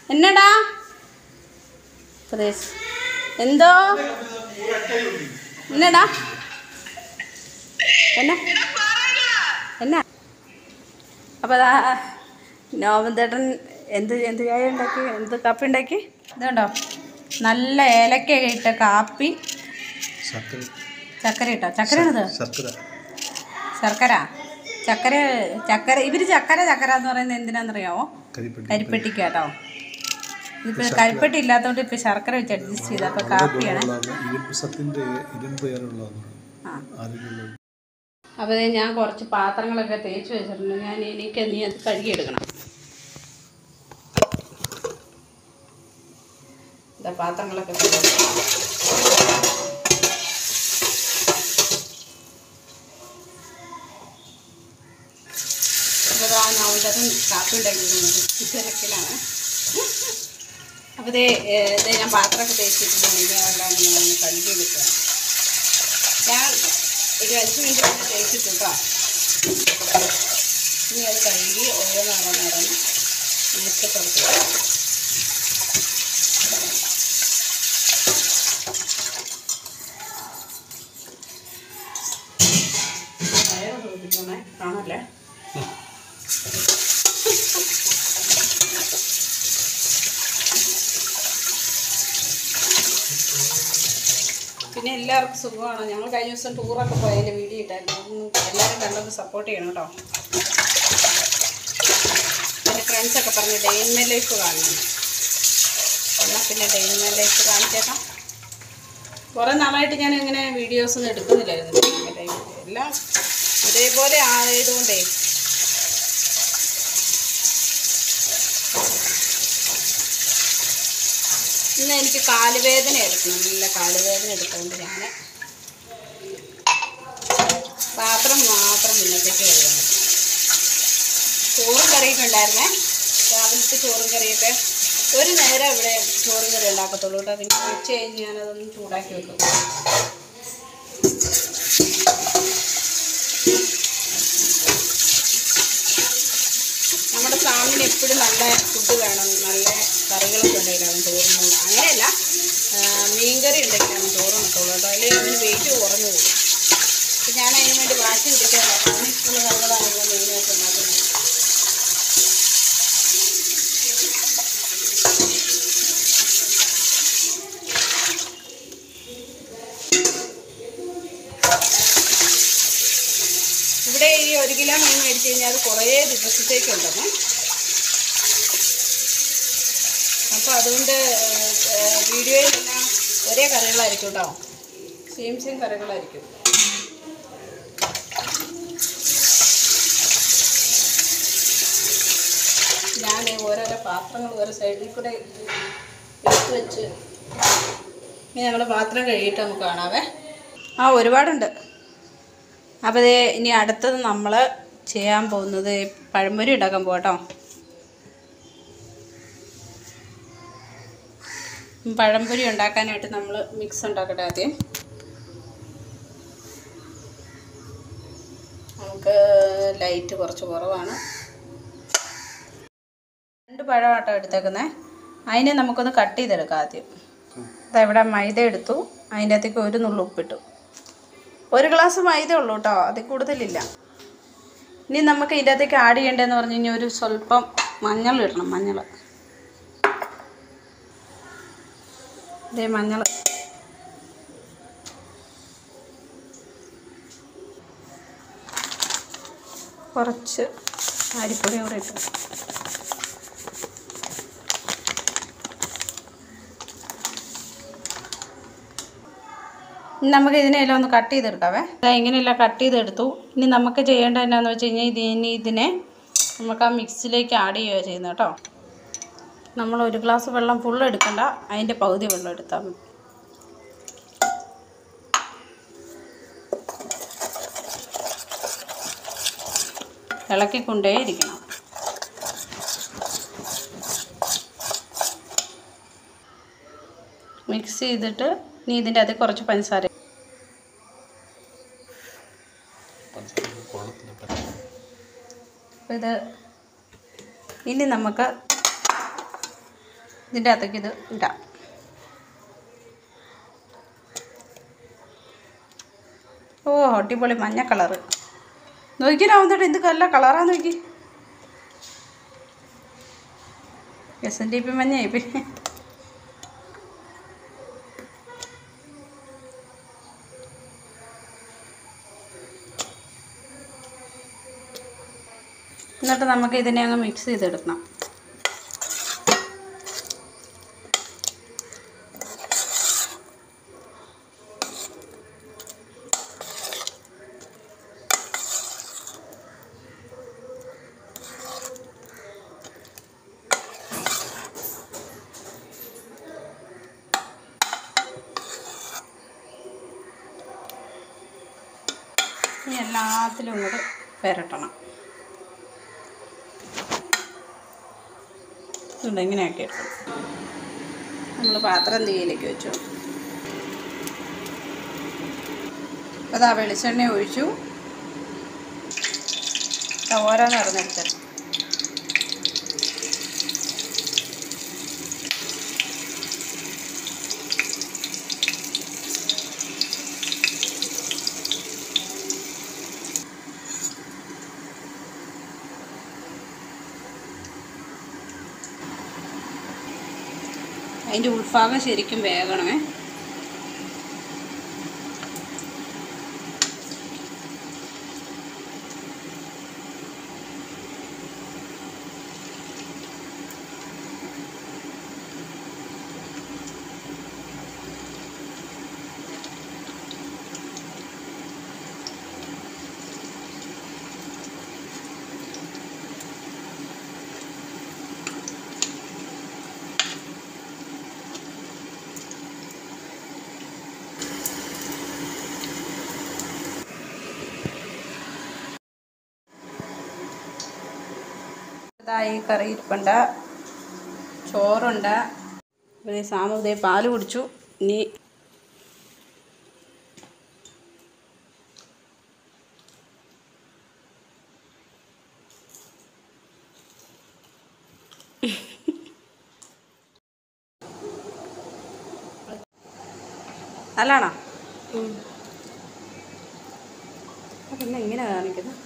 എന്നടാ പ്രദേശ് എന്തോ എന്നടാ എന്നാ എന്നാ അപ്പോൾ അതാ നോബന്തേട്ടൻ എന്ത് ചായ ഉണ്ടാക്കി, എന്ത് കാപ്പി ഉണ്ടാക്കി? ഇതുണ്ടോ, നല്ല ഏലക്കയൊക്കെ ഇട്ട കാപ്പി. ചക്കര ഇട്ടോ? ചക്കരയാണിത്? ചക്കര ഇവർ ചക്കര എന്ന് പറയുന്നത് എന്തിനാണെന്നറിയാമോ? കരിപ്പെട്ടിക്ക് കേട്ടോ. ഇതിപ്പോൾ കരിപ്പെട്ടി ഇല്ലാത്തതുകൊണ്ട് ഇപ്പോൾ ശർക്കര വെച്ച് അഡ്ജസ്റ്റ് ചെയ്ത്. അപ്പോൾ കാപ്പിയാണ്. അപ്പോൾ ഞാൻ കുറച്ച് പാത്രങ്ങളൊക്കെ തേച്ച് വെച്ചിട്ടുണ്ട്. നീ അത് കഴുകിയെടുക്കണം. ഇതാ പാത്രങ്ങളൊക്കെ നവന്തരം കാപ്പി ഉണ്ടാക്കിയിട്ടുണ്ട്. തിരക്കിലാണ്. അപ്പോൾ ഞാൻ പാത്രമൊക്കെ തേച്ചിട്ടുണ്ടെങ്കിൽ അതെല്ലാം ഞാൻ കഴുകിയെടുക്കുക. ഞാൻ ഒരു 5 മിനിറ്റ് കൊണ്ട് തേച്ചിട്ടു കേട്ടോ. ഇനി അത് കഴുകി ഓരോന്നോരോന്നോരോന്ന് മേശപ്പുറത്ത് വയറ് ശ്രദ്ധിക്കണേ, കാണല്ലേ. പിന്നെ എല്ലാവർക്കും സുഖമാണ്. ഞങ്ങൾ കഴിഞ്ഞ ദിവസം ടൂറൊക്കെ പോയതിൻ്റെ വീഡിയോ ഇട്ടായിരുന്നു. എല്ലാവരും കണ്ടത് സപ്പോർട്ട് ചെയ്യണം കേട്ടോ. എൻ്റെ ഫ്രണ്ട്സൊക്കെ പറഞ്ഞു ഡേ ഇൻ മൈ ലൈഫ് കാണണം. എന്നാൽ പിന്നെ ഡേ ഇൻ മൈ ലൈഫ് കാണിച്ചേക്കാം. കുറേ നാളായിട്ട് ഞാൻ ഇങ്ങനെ വീഡിയോസൊന്നും എടുക്കുന്നില്ലായിരുന്നു. എല്ലാം ഇതേപോലെ ആയതുകൊണ്ടേ ഇന്ന് എനിക്ക് കാലുവേദന എടുക്കണം. നല്ല കാലുവേദന എടുത്തുകൊണ്ട് ഞാൻ പാത്രം മാത്രം മുന്നത്തേക്ക് കഴുകണം. ചോറും കറിയൊക്കെ ഉണ്ടായിരുന്നേ. രാവിലത്തെ ചോറും കറിയൊക്കെ ഒരു നേരം ഇവിടെ ചോറും കറി ഉണ്ടാക്കത്തുള്ളൂ കേട്ടോ. പിന്നെ ഉച്ച കഴിഞ്ഞ് ഞാനതൊന്നും ചൂടാക്കി വെക്കും. നമ്മുടെ സാമിന് എപ്പോഴും നല്ല ഫുഡ് വേണം. നല്ല കറികളൊക്കെ ഉണ്ടെങ്കിലാണ് ചോറും. അങ്ങനെയല്ല, മീൻകറി ഉണ്ടെങ്കിലാണ് ചോറും കിട്ടുള്ളൂ കേട്ടോ. അല്ലെങ്കിൽ അതിന് വെയിറ്റ് കുറഞ്ഞു പോകും. അപ്പം ഞാൻ അതിന് വേണ്ടി വാശി പിടിക്കാൻ ഇഷ്ടമുള്ള കറികളാണല്ലോ മെയിനായിട്ട് ഉണ്ടാക്കുന്നത്. ഇവിടെ ഈ 1 കിലോ മീൻ മേടിച്ച് കഴിഞ്ഞാൽ അത് കുറേ ദിവസത്തേക്കുണ്ടെന്ന്. അപ്പോൾ അതുകൊണ്ട് വീഡിയോയിലെല്ലാം ഒരേ കറികളായിരിക്കും കേട്ടോ. സെയിം കറികളായിരിക്കും. ഞാൻ ഓരോരോ പാത്രങ്ങൾ ഓരോ സൈഡിൽ കൂടെ എടുത്ത് വെച്ച് ഇനി നമ്മൾ പാത്രം കഴുകിയിട്ട് നമുക്ക് കാണാവേ. ഒരുപാടുണ്ട്. അപ്പോൾ ഇനി അടുത്തത് നമ്മൾ ചെയ്യാൻ പോകുന്നത് പഴംപൊരി ഉണ്ടാക്കാൻ പോകാം കേട്ടോ. പഴംപൊരി ഉണ്ടാക്കാനായിട്ട് നമ്മൾ മിക്സ് ഉണ്ടാക്കട്ടെ. ആദ്യം നമുക്ക് ലൈറ്റ് കുറച്ച് കുറവാണ്. 2 പഴമാട്ടോ എടുത്തേക്കുന്നത്. അതിനെ നമുക്കൊന്ന് കട്ട് ചെയ്തെടുക്കാം. ആദ്യം ഇവിടെ മൈദ എടുത്തു. അതിൻ്റെ അകത്തേക്ക് 1 നുള്ളു ഉപ്പിട്ടു. 1 ഗ്ലാസ് മൈദ ഉള്ളൂ കേട്ടോ, അതിൽ കൂടുതലില്ല. ഇനി നമുക്ക് ഇതിൻ്റെ അകത്തേക്ക് ആഡ് ചെയ്യേണ്ടതെന്ന് പറഞ്ഞു കഴിഞ്ഞാൽ ഒരു സ്വല്പം മഞ്ഞൾ ഇടണം. മഞ്ഞൾ കുറച്ച് അരിപ്പൊടി കൂടെ ഇട്ടു. നമുക്ക് ഇതിനെല്ലാം ഒന്ന് കട്ട് ചെയ്തെടുക്കാവേ. ഇങ്ങനെയെല്ലാം കട്ട് ചെയ്തെടുത്തു. ഇനി നമുക്ക് ചെയ്യേണ്ടത് എന്നാന്ന് വെച്ച് കഴിഞ്ഞാൽ ഇതിനെ നമുക്ക് ആ മിക്സിലേക്ക് ആഡ് ചെയ്യുക ചെയ്യുന്നത് കേട്ടോ. നമ്മൾ 1 ഗ്ലാസ് വെള്ളം ഫുള്ള് എടുക്കണ്ട, അതിൻ്റെ പകുതി വെള്ളം എടുത്താൽ മതി. ഇളക്കിക്കൊണ്ടേ ഇരിക്കണം. മിക്സ് ചെയ്തിട്ട് ഇനി ഇതിൻ്റെ അത് കുറച്ച് പഞ്ചസാര. ഇത് ഇനി നമുക്ക് ഇതിൻ്റെ അകത്തേക്ക് ഇത് ഇടാം. ഓ അടിപൊളി മഞ്ഞ കളറ്. നോക്കിനാവുന്നേട്ട് എന്ത് നല്ല കളറാന്ന് നോക്കി. SNDP മഞ്ഞയായി പിന്നെ. എന്നിട്ട് നമുക്ക് ഇതിനെ അങ്ങ് മിക്സ് ചെയ്തെടുക്കണം. ഇനി എല്ലാത്തിലും കൂടെ പുരട്ടണം. ഇങ്ങനെയാക്കി എടുക്കണം. നമ്മൾ പാത്രം തീയിലേക്ക് വെച്ചു. അപ്പോൾ ആ വെളിച്ചെണ്ണ ഒഴിച്ചു. ഓരോന്ന് ഇറന്നെടുത്ത് അതിൻ്റെ ഉൾഭാഗം ശരിക്കും വേകണമേ. ഈ കറി ഇരിപ്പുണ്ട്, ചോറുണ്ട്. അപ്പോൾ സാമു ഇതേ പാല് കുടിച്ചു. ഇനി നല്ലതാണോ? പിന്നെ എങ്ങനെയാണ് കാണിക്കുന്നത്?